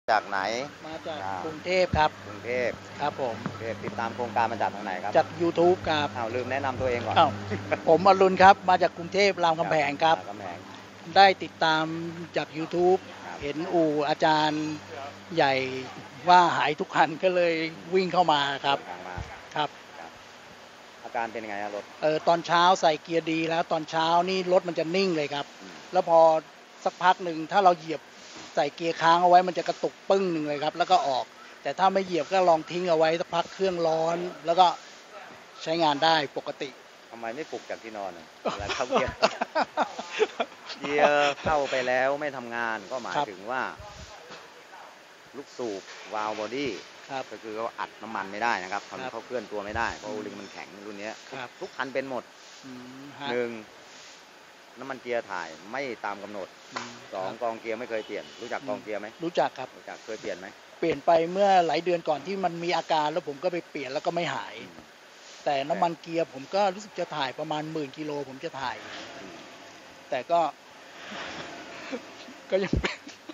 จากไหนมาจากกรุงเทพครับกรุงเทพครับผมติดตามโครงการมาจากทางไหนครับจาก YouTube ครับลืมแนะนำตัวเองก่อนผมอรุณครับมาจากกรุงเทพรามคำแหงครับรามคำแหงได้ติดตามจาก YouTube ครับเห็นอาจารย์ใหญ่ว่าหายทุกคันก็เลยวิ่งเข้ามาครับทางมาครับครับอาการเป็นยังไงครับรถตอนเช้าใส่เกียร์ดีแล้วตอนเช้านี่รถมันจะนิ่งเลยครับแล้วพอสักพักหนึ่งถ้าเราเหยียบใส่เกียร์ค้างเอาไว้มันจะกระตุกปึ้งหนึ่งเลยครับแล้วก็ออกแต่ถ้าไม่เหยียบก็ลองทิ้งเอาไว้สักพักเครื่องร้อนแล้วก็ใช้งานได้ปกติทำไมไม่ปลุกจากที่นอนเวลาเข้าเกียร์เกียร์เข้าไปแล้วไม่ทำงานก็หมายถึงว่าลูกสูบวาล์วบอดี้ก็คือเขาอัดน้ำมันไม่ได้นะครับทำเขาเคลื่อนตัวไม่ได้เพราะโอลิงมันแข็งรุ่นนี้ทุกคันเป็นหมดหนึ่งน้ำมันเกียร์ถ่ายไม่ตามกำหนดสองกองเกียร์ไม่เคยเปลี่ยนรู้จักกองเกียร์ไหมรู้จักครับรู้จักเคยเปลี่ยนไหมเปลี่ยนไปเมื่อหลายเดือนก่อนที่มันมีอาการแล้วผมก็ไปเปลี่ยนแล้วก็ไม่หายแต่น้ำมันเกียร์ผมก็รู้สึกจะถ่ายประมาณ10,000 กิโลผมจะถ่ายแต่ก็ยังเป็น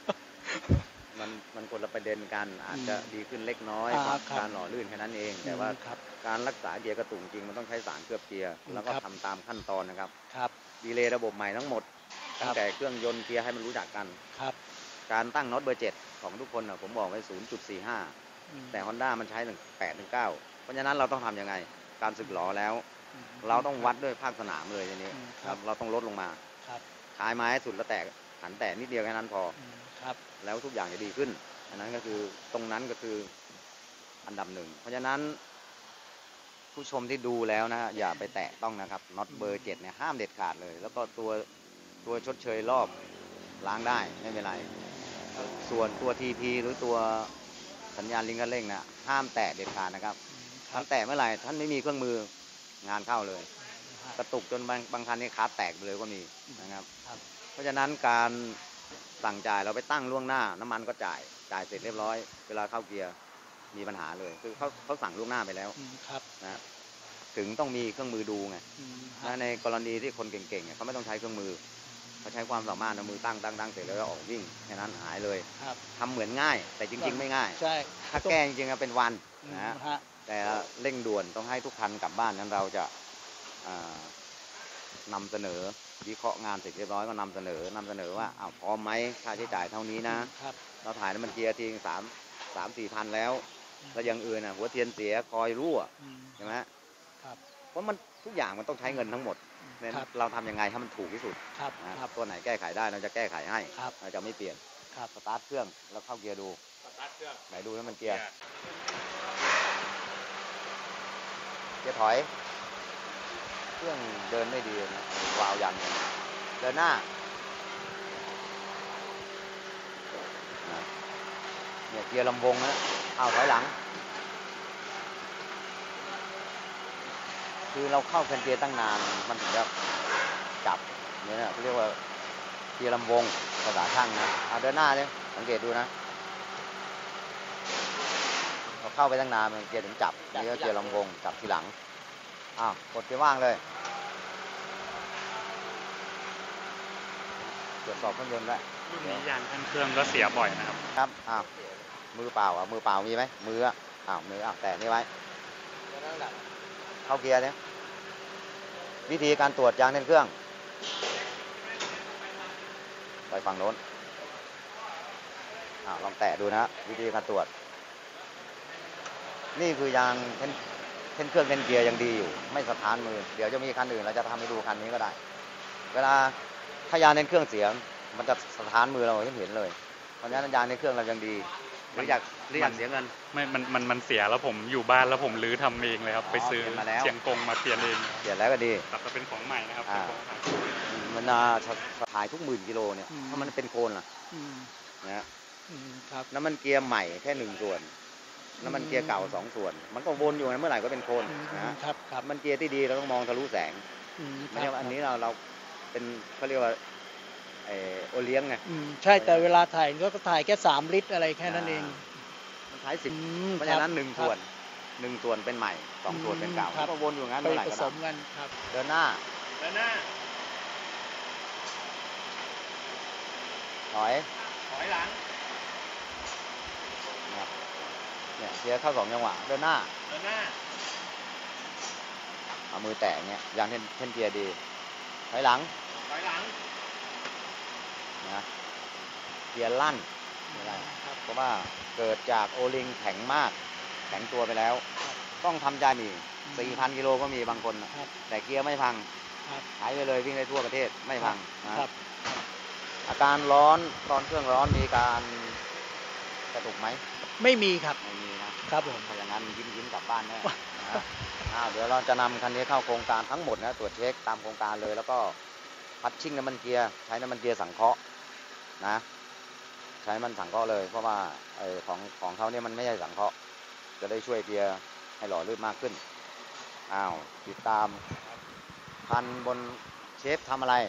มันคนละประเด็นกันอาจจะดีขึ้นเล็กน้อยการหล่อลื่นแค่นั้นเองแต่ว่าการรักษาเกียร์กระตุกจริงมันต้องใช้สารเคลือบเกียร์แล้วก็ทำตามขั้นตอนนะครับดีเลย์ระบบใหม่ทั้งหมดตั้งแต่เครื่องยนต์เกียร์ให้มันรู้จักกันการตั้งน็อตเบอร์7ของทุกคนผมบอกไว้ 0.45 แต่ Honda มันใช้ถึง8 ถึง 9เพราะฉะนั้นเราต้องทำยังไงการสึกหลอแล้วเราต้องวัดด้วยภาคสนามเลยทีนี้เราต้องลดลงมาขายไม้สุดแล้วแตกหันแตกนิดเดียวแค่นั้นพอแล้วทุกอย่างจะดีขึ้นอันนั้นก็คือตรงนั้นก็คืออันดับหนึ่งเพราะฉะนั้นผู้ชมที่ดูแล้วนะอย่าไปแตะต้องนะครับน็อตเบอร์7เนี่ยห้ามเด็ดขาดเลยแล้วก็ตัวชดเชยรอบล้างได้ไม่เป็นไรส่วนตัว TP หรือตัวสัญญาณลิงก์คันเร่งนะห้ามแตะเด็ดขาดนะครับท่านแตะเมื่อไหร่ท่านไม่มีเครื่องมืองานเข้าเลยกระตุกจนบางคันนี่ขาแตกเลยก็มีนะครับเพราะฉะนั้นการสั่งจ่ายเราไปตั้งล่วงหน้าน้ำมันก็จ่ายเสร็จเรียบร้อยเวลาเข้าเกียร์มีปัญหาเลยคือเขาสั่งล่วงหน้าไปแล้วนะถึงต้องมีเครื่องมือดูไงในกรณีที่คนเก่งๆเขาไม่ต้องใช้เครื่องมือเขาใช้ความสามารถเอามือตั้งเสร็จแล้วก็ออกวิ่งแค่นั้นหายเลยทำเหมือนง่ายแต่จริงๆไม่ง่ายถ้าแก้จริงๆเป็นวันนะแต่เร่งด่วนต้องให้ทุกคันกลับบ้านนั้นเราจะนำเสนอวิเคราะห์งานเสร็จเรียบร้อยก็นำเสนอว่าพร้อมไหมค่าใช้จ่ายเท่านี้นะเราถ่ายน้ำมันเกียร์ที3-4 พันแล้วอย่างอื่นหัวเทียนเสียคอยรั่วใช่ไหมเพราะมันทุกอย่างมันต้องใช้เงินทั้งหมดเนี่ยเราทำยังไงให้มันถูกที่สุดตัวไหนแก้ไขได้เราจะแก้ไขให้เราจะไม่เปลี่ยนสตาร์ทเครื่องแล้วเข้าเกียร์ดูไหนดูน้ำมันเกียร์ถอยเครื่องเดินไม่ดีนะวาล์วยันเดินหน้าเนี่ยเกียร์ลำวงนะถอยหลังคือเราเข้าเกียร์ตั้งนานมันถึงจะจับเนี่ยเขาเรียกว่าเกียร์ลำวงภาษาช่างนะเดินหน้าเนี่ยสังเกตดูนะเราเข้าไปตั้งนานมันเกียร์ถึงจับนี่ก็เกียร์ลำวงจับทีหลังกดเกียร์ว่างเลยตรวจสอบเครื่องยนต์ได้รุ่นนี้ยางเครื่องก็เสียบ่อยนะครับมือเปล่ามือเปล่ามีไหมมือมือแตะนี่ไว้เข้าเกียร์เนี่ยวิธีการตรวจยางเครื่องไปฝั่งโน้นลองแตะดูนะวิธีการตรวจนี่คือยางเครื่องเกียร์ยังดีอยู่ไม่สะท้านมือเดี๋ยวจะมีคันอื่นเราจะทำให้ดูคันนี้ก็ได้เวลาถ้ายางเครื่องเสียมันจะสะท้านมือเราเห็นเลยเพราะฉะนั้นยางเครื่องเรายังดีหรืออยากเสียเงินไม่มันเสียแล้วผมอยู่บ้านแล้วผมรื้อทำเองเลยครับไปซื้อเชียงกงมาเปลี่ยนเองเปลี่ยนแล้วก็ดีแต่เป็นของใหม่นะครับมันถ่ายทุก10,000 กิโลเนี่ยถ้ามันเป็นโคลนล่ะนะน้ำมันเกียร์ใหม่แค่1 ส่วนน้ำมันเกียร์เก่า2 ส่วนมันก็วนอยู่นะเมื่อไหร่ก็เป็นโคลนนะครับมันเกียร์ที่ดีเราต้องมองทะลุแสงไม่ใช่ว่าอันนี้เราเป็นเขาเรียกว่าโอเลี้ยงไงใช่แต่เวลาถ่ายก็ถ่ายแค่3 ลิตรอะไรแค่นั้นเองมันใช้10เพราะฉะนั้น1 ส่วนเป็นใหม่2 ส่วนเป็นเก่าก็วนอยู่งั้นเมื่อไหร่ก็ได้เดินหน้าถอยหลังเกียร์เข้า2 จังหวะเดินหน้าเอามือแตะเงี้ยยางเท่นเกียร์ดีถอยหลังนะเกียร์ลั่นไม่ได้เพราะว่าเกิดจากโอลิงแข็งมากแข็งตัวไปแล้วต้องทำใจมี 4,000 กิโลก็มีบางคนแต่เกียร์ไม่พังหายไปเลยวิ่งได้ทั่วประเทศไม่พังนะอาการร้อนตอนเครื่องร้อนมีการกระตุกไหมไม่มีครับไม่มีนะครับผมถ้าอย่างนั้นยิ้มกลับบ้านแน่นะเดี๋ยวเราจะนำคันนี้เข้าโครงการทั้งหมดนะตรวจเช็คตามโครงการเลยแล้วก็พัดชิ่งน้ำมันเกียร์ใช้น้ำมันเกียร์สังเคราะห์นะใช้มันสังเคราะห์เลยเพราะว่าของเขาเนี่ยมันไม่ใช่สังเคราะห์จะได้ช่วยเกียร์ให้หล่อลื่นมากขึ้นติดตามพันบนเชฟทำอะไร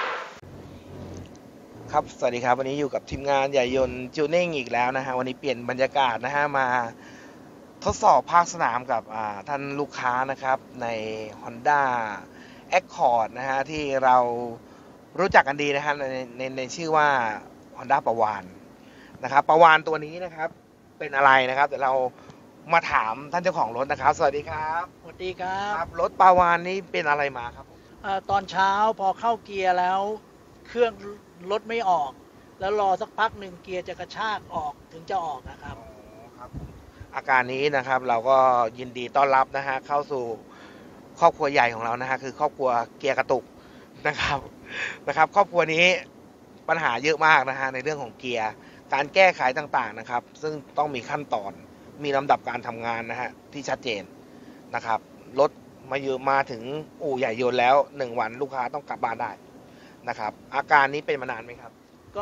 ครับสวัสดีครับวันนี้อยู่กับทีมงานใหญ่ยนต์จูนิ่งอีกแล้วนะฮะวันนี้เปลี่ยนบรรยากาศนะฮะมาทดสอบภาคสนามกับท่านลูกค้านะครับใน Honda Accord นะฮะที่เรารู้จักกันดีนะฮะในชื่อว่า Honda ปวารนะครับปวารตัวนี้นะครับเป็นอะไรนะครับเดี๋ยวเรามาถามท่านเจ้าของรถนะครับสวัสดีครับสวัสดีครับรถปวารนี้เป็นอะไรมาครับตอนเช้าพอเข้าเกียร์แล้วเครื่องรถไม่ออกแล้วรอสักพักหนึ่งเกียร์จะกระชากออกถึงจะออกนะครับอาการนี้นะครับเราก็ยินดีต้อนรับนะฮะเข้าสู่ครอบครัวใหญ่ของเรานะฮะคือครอบครัวเกียร์กระตุกนะครับครอบครัวนี้ปัญหาเยอะมากนะฮะในเรื่องของเกียร์การแก้ไขต่างๆนะครับซึ่งต้องมีขั้นตอนมีลำดับการทำงานนะฮะที่ชัดเจนนะครับรถมาถึงอู่ใหญ่ยนต์แล้ว1 วันลูกค้าต้องกลับบ้านได้นะครับอาการนี้เป็นมานานไหมครับก็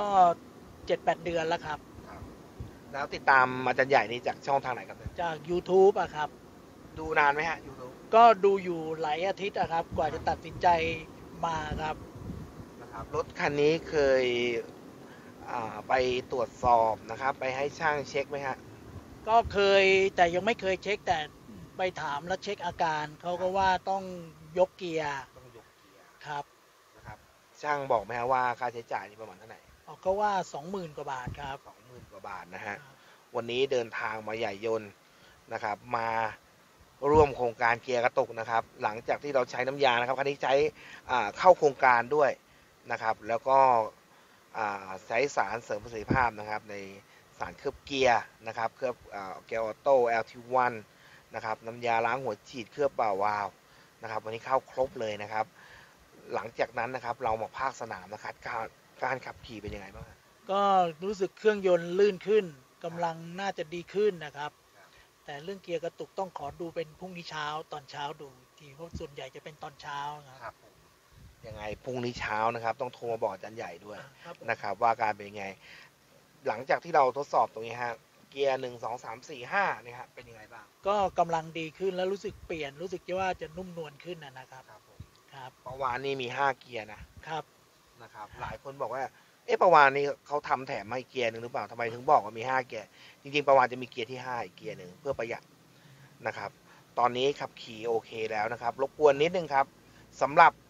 7-8 เดือนแล้วครับแล้วติดตามอาจารย์ใหญ่นี้จากช่องทางไหนครับจาก YouTube อะครับดูนานไหมฮะ YouTube ก็ดูอยู่หลายอาทิตย์อะครับกว่าจะตัดสินใจมาครับนะครับรถคันนี้เคยไปตรวจสอบนะครับไปให้ช่างเช็คไหมฮะก็เคยแต่ยังไม่เคยเช็คแต่ไปถามแล้วเช็คอาการเขาก็ว่าต้องยกเกียร์ครับช่างบอกไหมฮะว่าค่าใช้จ่ายนี่ประมาณเท่าไหร่ก็ว่า 20,000 กว่าบาทครับ 20,000 กว่าบาทนะฮะวันนี้เดินทางมาใหญ่ยนต์นะครับมาร่วมโครงการเกียร์กระตุกนะครับหลังจากที่เราใช้น้ำยานะครับคันนี้ใช้เข้าโครงการด้วยนะครับแล้วก็ใช้สารเสริมประสิทธิภาพนะครับในสารเคลือบเกียร์นะครับเคลือบเกียร์ออโต้ LT1 นะครับน้ำยาล้างหัวฉีดเคลือบเป่าวาล์วนะครับวันนี้เข้าครบเลยนะครับหลังจากนั้นนะครับเรามาภาคสนามนะครับการขับขี่เป็นยังไงบ้างก็รู้สึกเครื่องยนต์ลื่นขึ้นกำลังน่าจะดีขึ้นนะครับแต่เรื่องเกียร์กระตุกต้องขอดูเป็นพรุ่งนี้เช้าตอนเช้าดูทีเพราะส่วนใหญ่จะเป็นตอนเช้าครับยังไงพรุ่งนี้เช้านะครับต้องโทรมาบอกอาจารย์ใหญ่ด้วยนะครับว่าการเป็นยังไงหลังจากที่เราทดสอบตรงนี้ฮะเกียร์1 2 3 4 5นี่ฮะเป็นยังไงบ้างก็กำลังดีขึ้นแล้วรู้สึกเปลี่ยนรู้สึกว่าจะนุ่มนวลขึ้นนะครับประวานนี่มี5 เกียร์นะครับหลายคนบอกว่าประวานนี่เขาทำแถมให้เกียร์หนึ่งหรือเปล่าทำไมถึงบอกว่ามี5 เกียร์จริงๆประวานจะมีเกียร์ที่5อีกเกียร์หนึ่งเพื่อประหยัดนะครับตอนนี้ขับขี่โอเคแล้วนะครับรบกวนนิดนึงครับสำหรับ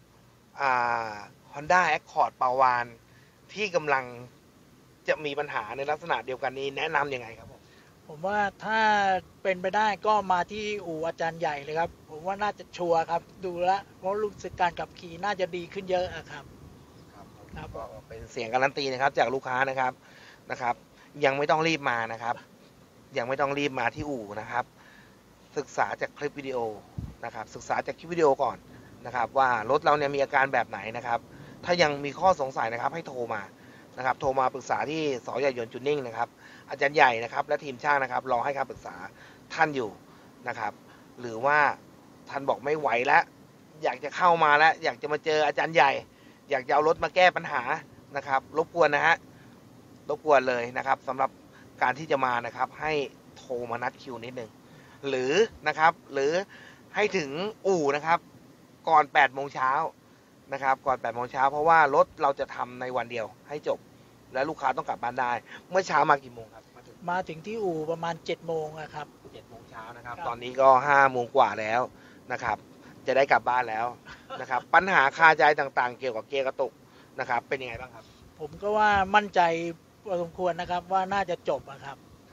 Honda Accord ประวานที่กำลังจะมีปัญหาในลักษณะเดียวกันนี้แนะนำยังไงครับผมว่าถ้าเป็นไปได้ก็มาที่อู่อาจารย์ใหญ่เลยครับผมว่าน่าจะชัวร์ครับดูแลเพราะรู้สึกการขับขี่น่าจะดีขึ้นเยอะครับก็เป็นเสียงการันตีนะครับจากลูกค้านะครับยังไม่ต้องรีบมานะครับยังไม่ต้องรีบมาที่อู่นะครับศึกษาจากคลิปวิดีโอนะครับศึกษาจากคลิปวิดีโอก่อนนะครับว่ารถเราเนี่ยมีอาการแบบไหนนะครับถ้ายังมีข้อสงสัยนะครับให้โทรมานะครับโทรมาปรึกษาที่สใหญ่ยนต์จูนิ่งนะครับอาจารย์ใหญ่นะครับและทีมช่างนะครับรอให้คำปรึกษาท่านอยู่นะครับหรือว่าท่านบอกไม่ไหวแล้วอยากจะเข้ามาแล้วอยากจะมาเจออาจารย์ใหญ่อยากจะเอารถมาแก้ปัญหานะครับรบกวนนะฮะรบกวนเลยนะครับสำหรับการที่จะมานะครับให้โทรมานัดคิวนิดนึงหรือให้ถึงอู่นะครับก่อน8 โมงเช้านะครับก่อน8 โมงเช้าเพราะว่ารถเราจะทำในวันเดียวให้จบและลูกค้าต้องกลับบ้านได้เมื่อเช้ามากี่โมงครับมาถึงที่อู่ประมาณ7 โมงครับ 7 โมงเช้านะครับตอนนี้ก็5 โมงกว่าแล้วนะครับจะได้กลับบ้านแล้วนะครับปัญหาคาใจต่างๆเกี่ยวกับเกียร์กระตุกนะครับเป็นยังไงบ้างครับผมก็ว่ามั่นใจพอสมควรนะครับว่าน่าจะจบครับปั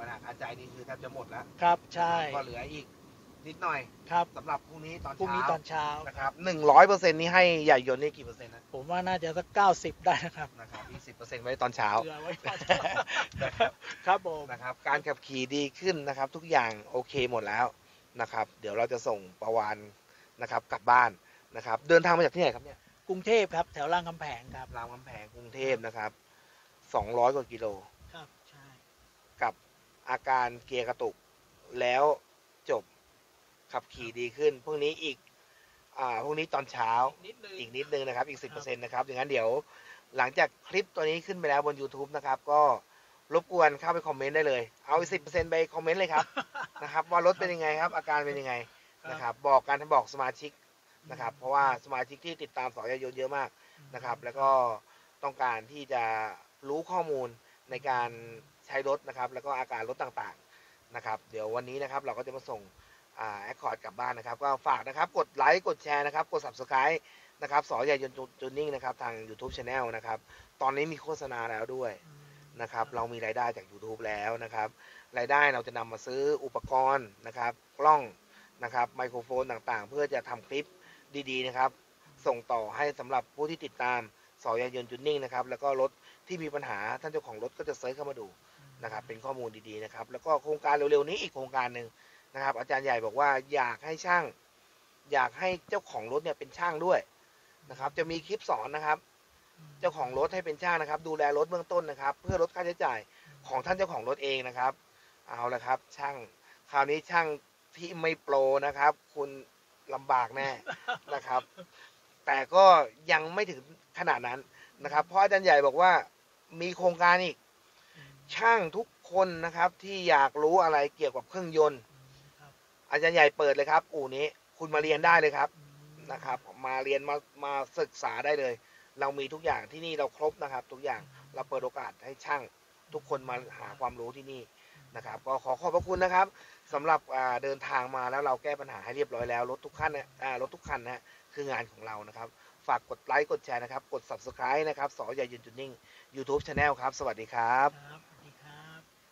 ปัญหาคาใจนี่คือแทบจะหมดแล้วครับใช่ก็เหลืออีกนิดหน่อยครับสำหรับพรุ่งนี้ตอนพรุ่งนี้ตอนเช้านะครับ100%นี่ให้ใหญ่ยนต์นี่กี่เปอร์เซ็นต์นะผมว่าน่าจะสัก90ได้นะครับนะครับอีก10%ไว้ตอนเช้าเผื่อไว้ตอนเช้าครับผมนะครับการขับขี่ดีขึ้นนะครับ ทุกอย่างโอเคหมดแล้วนะครับ เดี๋ยวเราจะส่งประวานนะครับกลับบ้านนะครับ เดินทางมาจากที่ไหนครับเนี่ยกรุงเทพครับแถวรามคำแผงครับรามคำแพงกรุงเทพนะครับ200 กว่ากิโลครับใช่กับอาการเกียร์กระตุกแล้วจบขับขี่ดีขึ้นพรุ่งนี้อีกพรุ่งนี้ตอนเช้านิดนึงอีกนิดนึงนะครับอีก 10% นะครับอย่างนั้นเดี๋ยวหลังจากคลิปตัวนี้ขึ้นไปแล้วบน YouTube นะครับก็รบกวนเข้าไปคอมเมนต์ได้เลยเอาอีก 10% ไปคอมเมนต์เลยครับ นะครับว่ารถเป็นยังไงครับอาการเป็นยังไงนะครับบอกกันบอกสมาชิกนะครับเพราะว่าสมาชิกที่ติดตามสอยยนต์เยอะมากนะครับแล้วก็ต้องการที่จะรู้ข้อมูลในการใช้รถนะครับแล้วก็อาการรถต่างๆนะครับเดี๋ยววันนี้นะครับเราก็จะมาส่งแอคคอร์ดกลับบ้านนะครับก็ฝากนะครับกดไลค์กดแชร์นะครับกด Subscribe นะครับสอยนต์จูนนิ่งนะครับทาง YouTube Channel นะครับตอนนี้มีโฆษณาแล้วด้วยนะครับเรามีรายได้จาก YouTube แล้วนะครับรายได้เราจะนำมาซื้ออุปกรณ์นะครับกล้องนะครับไมโครโฟนต่างๆเพื่อจะทำคลิปดีๆนะครับส่งต่อให้สำหรับผู้ที่ติดตามสอยนต์จูนนิ่งนะครับแล้วก็รถที่มีปัญหาท่านเจ้าของรถก็จะเซิร์ชเข้ามาดูนะครับเป็นข้อมูลดีๆนะครับแล้วก็โครงการเร็วๆนี้อีกโครงการหนึ่งนะครับอาจารย์ใหญ่บอกว่าอยากให้ช่างอยากให้เจ้าของรถเนี่ยเป็นช่างด้วยนะครับจะมีคลิปสอนนะครับเจ้าของรถให้เป็นช่างนะครับดูแลรถเบื้องต้นนะครับเพื่อลดค่าใช้จ่ายของท่านเจ้าของรถเองนะครับเอาละครับช่างคราวนี้ช่างที่ไม่โปรนะครับคุณลำบากแน่นะครับแต่ก็ยังไม่ถึงขนาดนั้นนะครับเพราะอาจารย์ใหญ่บอกว่ามีโครงการอีกช่างทุกคนนะครับที่อยากรู้อะไรเกี่ยวกับเครื่องยนต์อาจารย์ใหญ่เปิดเลยครับอู่นี้คุณมาเรียนได้เลยครับนะครับมาเรียนมาศึกษาได้เลยเรามีทุกอย่างที่นี่เราครบนะครับทุกอย่างเราเปิดโอกาสให้ช่างทุกคนมาหาความรู้ที่นี่นะครับก็ขอขอบพระคุณนะครับสำหรับเดินทางมาแล้วเราแก้ปัญหาให้เรียบร้อยแล้วรถทุกคันรถทุกคันนะคืองานของเรานะครับฝากกดไลค์กดแชร์นะครับกด Subscribe นะครับสอยนต์จูนนิ่ง YouTube Channel ครับสวัสดีครับสวัสดีครับ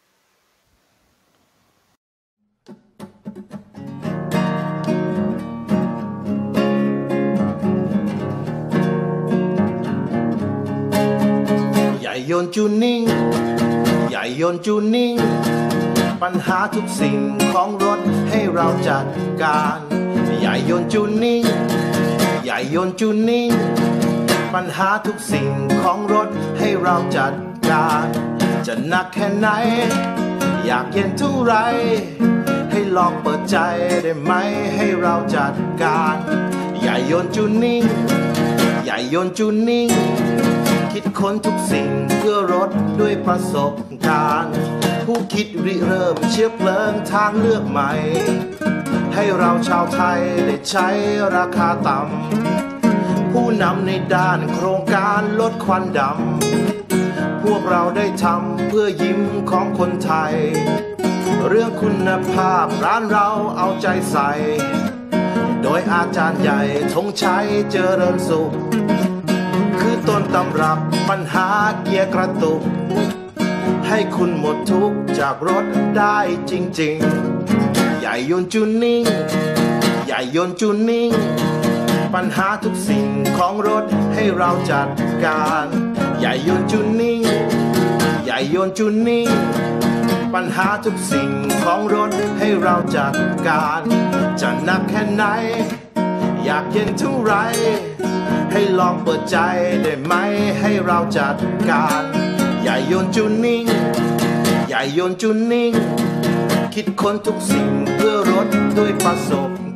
ใหญ่ยนต์จูนนิ่งใหญ่ยนต์จูนนิ่งปัญหาทุกสิ่งของรถให้เราจัดการใหญ่ยนต์จูนนิ่งใหญ่ยนต์จูนนิ่งปัญหาทุกสิ่งของรถให้เราจัดการจะหนักแค่ไหนอยากเย็นเท่าไรให้ลองเปิดใจได้ไหมให้เราจัดการใหญ่ยนต์จูนนิ่งใหญ่ยนต์จูนนิ่งคิดค้นทุกสิ่งเพื่อรถด้วยประสบการณ์ผู้คิดริเริ่มเชื้อเพลิงทางเลือกใหม่ให้เราชาวไทยได้ใช้ราคาต่ำผู้นำในด้านโครงการลดควันดำพวกเราได้ทำเพื่อยิ้มของคนไทยเรื่องคุณภาพร้านเราเอาใจใส่โดยอาจารย์ใหญ่ธงชัยเจริญสุขคือต้นตำรับปัญหาเกียร์กระตุกให้คุณหมดทุกข์จากรถได้จริงๆใหญ่ยนต์จูนนิ่งใหญ่ยนต์จูนนิ่งปัญหาทุกสิ่งของรถให้เราจัดการใหญ่ยนต์จูนนิ่งใหญ่ยนต์จูนนิ่งปัญหาทุกสิ่งของรถให้เราจัดการจะหนักแค่ไหนอยากเย็นเท่าไรให้ลองเปิดใจได้ไหมให้เราจัดการใหญ่ยนต์จูนนิ่งใหญ่ยนต์จูนนิ่งคิดค้นทุกสิ่งเพื่อรถด้วยประสบ